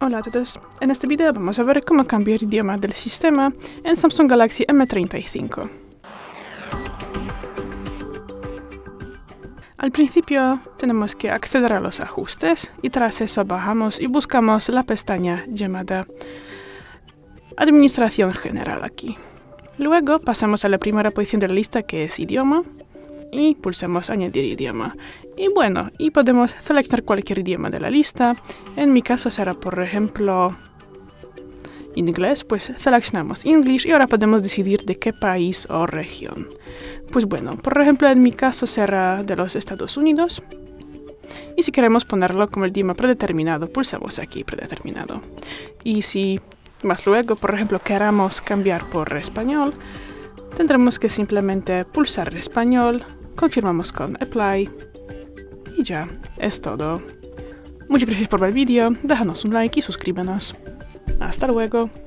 Hola a todos, en este video vamos a ver cómo cambiar idioma del sistema en Samsung Galaxy M35. Al principio tenemos que acceder a los ajustes y tras eso bajamos y buscamos la pestaña llamada Administración General aquí. Luego pasamos a la primera posición de la lista que es idioma y pulsamos añadir idioma. Y bueno, y podemos seleccionar cualquier idioma de la lista. En mi caso será por ejemplo inglés, pues seleccionamos English y ahora podemos decidir de qué país o región. Pues bueno, por ejemplo en mi caso será de los Estados Unidos. Y si queremos ponerlo como el idioma predeterminado, pulsamos aquí predeterminado. Y si más luego, por ejemplo, queramos cambiar por español, tendremos que simplemente pulsar español, confirmamos con Apply y ya, es todo. Muchas gracias por ver el vídeo, déjanos un like y suscríbenos. Hasta luego.